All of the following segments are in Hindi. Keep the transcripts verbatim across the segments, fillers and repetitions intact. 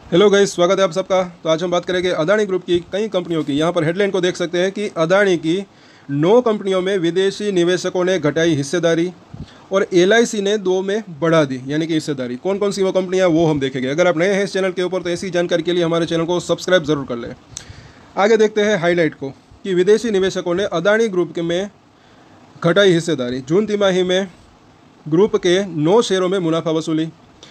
हेलो गाइस, स्वागत है आप सबका। तो आज हम बात करेंगे अदानी ग्रुप की कई कंपनियों की। यहाँ पर हेडलाइन को देख सकते हैं कि अदानी की नौ कंपनियों में विदेशी निवेशकों ने घटाई हिस्सेदारी और एल आई सी ने दो में बढ़ा दी, यानी कि हिस्सेदारी। कौन कौन सी वो कंपनियाँ वो हम देखेंगे। अगर आप नए हैं इस चैनल के ऊपर तो ऐसी जानकारी के लिए हमारे चैनल को सब्सक्राइब जरूर कर लें। आगे देखते हैं हाईलाइट को कि विदेशी निवेशकों ने अदानी ग्रुप के में घटाई हिस्सेदारी। जून तिमाही में ग्रुप के नौ शेयरों में मुनाफा वसूली।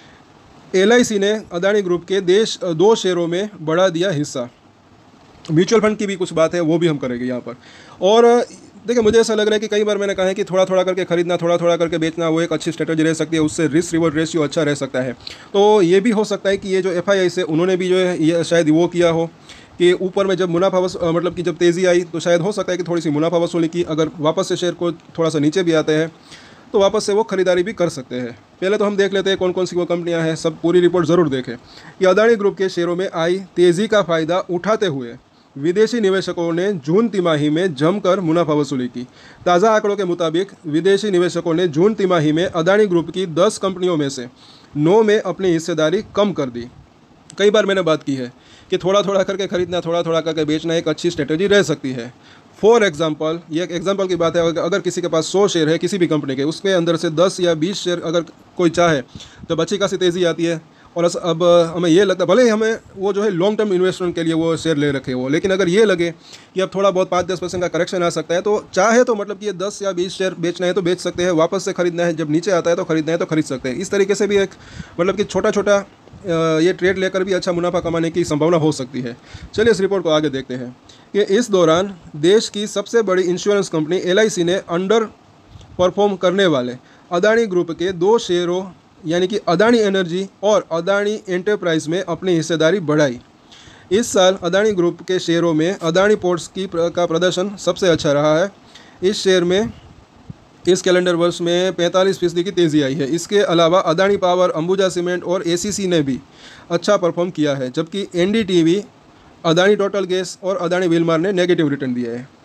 एल आई सी ने अदानी ग्रुप के देश दो शेयरों में बढ़ा दिया हिस्सा। म्यूचुअल फंड की भी कुछ बात है, वो भी हम करेंगे यहाँ पर। और देखिए, मुझे ऐसा लग रहा है कि कई बार मैंने कहा है कि थोड़ा थोड़ा करके खरीदना, थोड़ा थोड़ा करके बेचना, वो एक अच्छी स्ट्रेटजी रह सकती है। उससे रिस्क रिवॉर्ड रेशियो अच्छा रह सकता है। तो ये भी हो सकता है कि ये जो एफ आई आई से उन्होंने भी जो है ये शायद वो किया हो कि ऊपर में जब मुनाफा वस मतलब कि जब तेज़ी आई तो शायद हो सकता है कि थोड़ी सी मुनाफा वसूली की। अगर वापस से शेयर को थोड़ा सा नीचे भी आते हैं तो वापस से वो खरीदारी भी कर सकते हैं। पहले तो हम देख लेते हैं कौन कौन सी वो कंपनियां हैं। सब पूरी रिपोर्ट ज़रूर देखें। कि अदानी ग्रुप के शेयरों में आई तेज़ी का फ़ायदा उठाते हुए विदेशी निवेशकों ने जून तिमाही में जमकर मुनाफा वसूली की। ताज़ा आंकड़ों के मुताबिक विदेशी निवेशकों ने जून तिमाही में अदानी ग्रुप की दस कंपनियों में से नौ में अपनी हिस्सेदारी कम कर दी। कई बार मैंने बात की है कि थोड़ा थोड़ा करके खरीदना, थोड़ा थोड़ा करके बेचना एक अच्छी स्ट्रेटजी रह सकती है। फॉर एग्जांपल, ये एक एग्जांपल की बात है। अगर किसी के पास सौ शेयर है किसी भी कंपनी के, उसके अंदर से दस या बीस शेयर अगर कोई चाहे, जब अच्छी खासी तेज़ी आती है और अब हमें ये लगता है, भले ही हमें वो जो है लॉन्ग टर्म इन्वेस्टमेंट के लिए वो शेयर ले रखे हो, लेकिन अगर ये लगे कि अब थोड़ा बहुत पाँच दस परसेंट का करेक्शन आ सकता है तो चाहे तो मतलब कि ये दस या बीस शेयर बेचना है तो बेच सकते हैं, वापस से खरीदना है जब नीचे आता है तो खरीदना है तो खरीद सकते हैं। इस तरीके से भी एक मतलब कि छोटा छोटा ये ट्रेड लेकर भी अच्छा मुनाफा कमाने की संभावना हो सकती है। चलिए इस रिपोर्ट को आगे देखते हैं कि इस दौरान देश की सबसे बड़ी insurance company L I C ने अंडर परफॉर्म करने वाले अदानी ग्रुप के दो शेयरों यानी कि अदानी एनर्जी और अदानी एंटरप्राइज में अपनी हिस्सेदारी बढ़ाई। इस साल अदानी ग्रुप के शेयरों में अदानी पोर्ट्स की का प्रदर्शन सबसे अच्छा रहा है। इस शेयर में इस कैलेंडर वर्ष में पैंतालीस फीसदी की तेज़ी आई है। इसके अलावा अदानी पावर, अंबुजा सीमेंट और ए सी सी ने भी अच्छा परफॉर्म किया है, जबकि N D T V, Adani Total gas और अदानी विलमार ने नेगेटिव रिटर्न दिया है।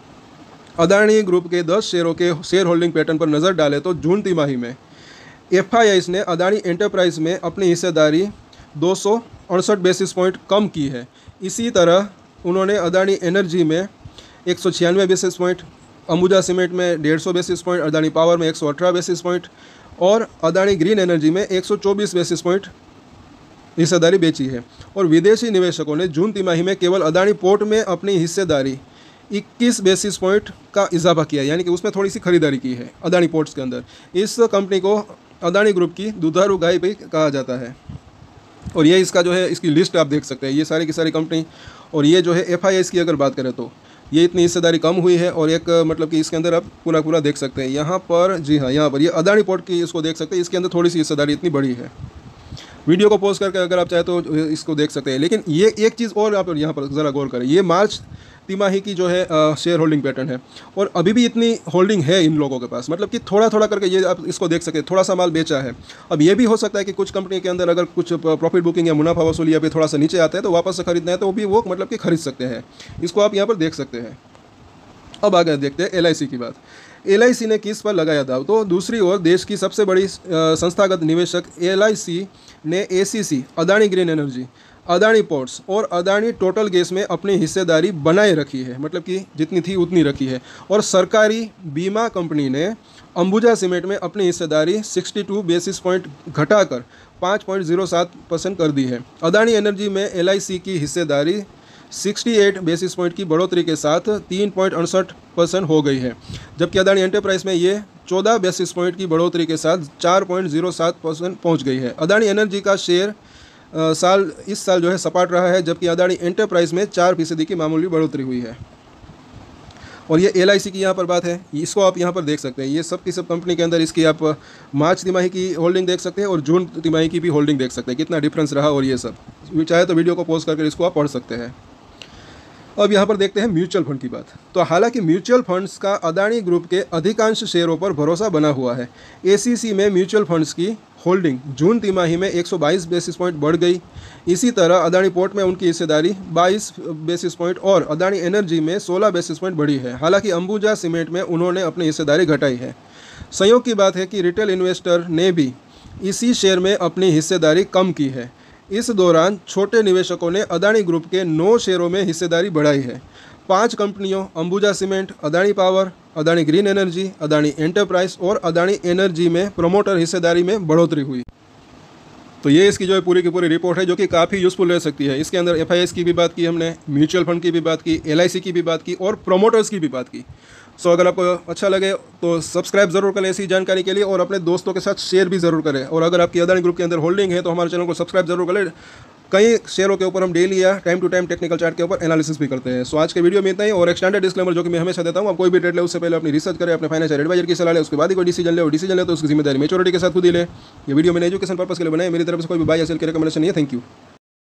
अदानी ग्रुप के दस शेयरों के शेयर होल्डिंग पैटर्न पर नज़र डालें तो जून तिमाही में एफ आई आई ने अदानी एंटरप्राइज में अपनी हिस्सेदारी दो सौ अड़सठ बेसिस पॉइंट कम की है। इसी तरह उन्होंने अदानी एनर्जी में एक सौ छियानवे बेसिस पॉइंट, अंबुजा सीमेंट में डेढ़ सौ बेसिस पॉइंट, अदानी पावर में एक सौ अठारह बेसिस पॉइंट और अदानी ग्रीन एनर्जी में एक सौ चौबीस बेसिस पॉइंट हिस्सेदारी बेची है। और विदेशी निवेशकों ने जून तिमाही में केवल अदानी पोर्ट में अपनी हिस्सेदारी इक्कीस बेसिस पॉइंट का इजाफा किया, यानी कि उसमें थोड़ी सी खरीदारी की है अदानी पोर्ट्स के अंदर। इस कंपनी को अदानी ग्रुप की दुधारू गाय भी कहा जाता है। और ये इसका जो है इसकी लिस्ट आप देख सकते हैं, ये सारी की सारी कंपनी। और ये जो है एफ आई आई की अगर बात करें तो ये इतनी हिस्सेदारी कम हुई है। और एक मतलब कि इसके अंदर आप पूरा पूरा देख सकते हैं यहाँ पर। जी हाँ, यहाँ पर ये अदानी पोर्ट की इसको देख सकते हैं, इसके अंदर थोड़ी सी हिस्सेदारी इतनी बड़ी है। वीडियो को पॉज करके अगर आप चाहे तो इसको देख सकते हैं। लेकिन ये एक चीज़ और आप यहाँ पर ज़रा गौर करें, ये मार्च तिमाही की जो है शेयर होल्डिंग पैटर्न है और अभी भी इतनी होल्डिंग है इन लोगों के पास। मतलब कि थोड़ा थोड़ा करके ये आप इसको देख सकते हैं, थोड़ा सा माल बेचा है। अब ये भी हो सकता है कि कुछ कंपनी के अंदर अगर कुछ प्रॉफिट बुकिंग या मुनाफा वसूली या फिर थोड़ा सा नीचे आता है तो वापस से खरीदना है तो भी वो मतलब कि खरीद सकते हैं। इसको आप यहाँ पर देख सकते हैं। अब आगे देखते हैं एल आई सी की बात। एल आई सी ने किस पर लगाया दाव? तो दूसरी ओर देश की सबसे बड़ी संस्थागत निवेशक एल आई सी ने A C C, Adani Green Energy, Adani Ports और अदानी टोटल गैस में अपनी हिस्सेदारी बनाए रखी है, मतलब कि जितनी थी उतनी रखी है। और सरकारी बीमा कंपनी ने अंबुजा सीमेंट में अपनी हिस्सेदारी बासठ बेसिस पॉइंट घटाकर पाँच पॉइंट ज़ीरो सात परसेंट कर दी है। अदानी एनर्जी में एल आई सी की हिस्सेदारी अड़सठ बेसिस पॉइंट की बढ़ोतरी के साथ तीन पॉइंट अड़सठ परसेंट हो गई है, जबकि अदानी एंटरप्राइज में ये चौदह बेसिस पॉइंट की बढ़ोतरी के साथ चार पॉइंट ज़ीरो सात परसेंट पहुँच गई है। अदानी एनर्जी का शेयर आ, साल इस साल जो है सपाट रहा है, जबकि अदानी एंटरप्राइज में चार फीसदी की मामूली बढ़ोतरी हुई है। और ये एल आई सी की यहाँ पर बात है, इसको आप यहाँ पर देख सकते हैं। ये सब की सब कंपनी के अंदर इसकी आप मार्च तिमाही की होल्डिंग देख सकते हैं और जून तिमाही की भी होल्डिंग देख सकते हैं, कितना डिफरेंस रहा। और ये सब चाहे तो वीडियो को पॉज करके इसको आप पढ़ सकते हैं। अब यहाँ पर देखते हैं म्यूचुअल फंड की बात। तो हालांकि म्यूचुअल फंड्स का अदानी ग्रुप के अधिकांश शेयरों पर भरोसा बना हुआ है। ए सी सी में म्यूचुअल फंड्स की होल्डिंग जून तिमाही में एक सौ बाईस बेसिस पॉइंट बढ़ गई। इसी तरह अदानी पोर्ट में उनकी हिस्सेदारी बाईस बेसिस पॉइंट और अदानी एनर्जी में सोलह बेसिस पॉइंट बढ़ी है। हालांकि अंबुजा सीमेंट में उन्होंने अपनी हिस्सेदारी घटाई है। संयोग की बात है कि रिटेल इन्वेस्टर ने भी इसी शेयर में अपनी हिस्सेदारी कम की है। इस दौरान छोटे निवेशकों ने अदानी ग्रुप के नौ शेयरों में हिस्सेदारी बढ़ाई है। पांच कंपनियों Ambuja Cement, Adani Power, Adani Green Energy, Adani Enterprise और अदानी एनर्जी में प्रमोटर हिस्सेदारी में बढ़ोतरी हुई। तो ये इसकी जो है पूरी की पूरी रिपोर्ट है, जो कि काफ़ी यूज़फुल रह सकती है। इसके अंदर एफ आई एस की भी बात की हमने, म्यूचुअल फंड की भी बात की, एल आई सी की भी बात की और प्रोमोटर्स की भी बात की। सो अगर आपको अच्छा लगे तो सब्सक्राइब ज़रूर करें ऐसी जानकारी के लिए, और अपने दोस्तों के साथ शेयर भी ज़रूर करें। और अगर आपकी अदानी ग्रुप के अंदर होल्डिंग है तो हमारे चैनल को सब्सक्राइब जरूर करें। कई शेयरों के ऊपर हम डेली या time to time technical chart के ऊपर एनालिसिस भी करते हैं। सो आज के वीडियो में इतना ही। और एक स्टैंडर्ड डिस्क्लेमर जो कि मैं हमेशा देता हूँ, आप कोई भी ट्रेड ले उससे पहले अपनी रिसर्च करें, अपने फाइनेंशियल एडवाइजर की सलाह ले, उसके बाद ही कोई डिसीजन ले। और डिसीजन ले तो उसकी जिम्मेदारी मेच्योरिटी के साथ खुद ही ले। ये वीडियो मैंने एजुकेशन पर्पस के लिए बनाई, मेरी तरफ से कोई भी बाय या सेल की रिकमेंडेशन नहीं है। Thank you.